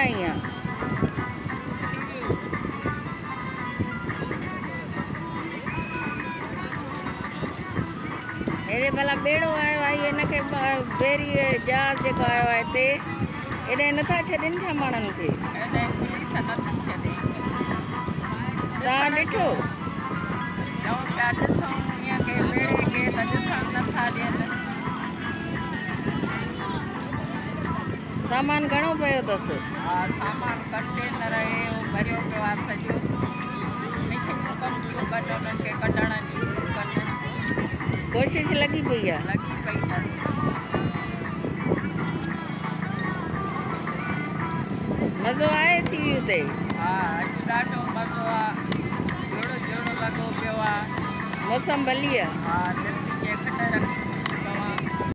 बनाई है? ये भला बेड़ो आयो आहे इनके बेरी जहाज जेको आयो आहे हिते एॾे नथा छॾनि छा माण्हुनि खे? तव्हां ॾिठो? सामान घणो पियो अथसि? सामान कंटेनर भरियो पियो आहे सॼो। मशीनूं कमु थियूं कनि उन्हनि खे कढण जी कोशिशि लॻी पई आहे। लॻी पई अथनि। मज़ो आहे सीवी ते? हा अॼु ॾाढो मज़ो आहे। जोड़ो जोड़ो लॻो पियो आहे। मौसम भली आहे। हा दिलि खे खट रखी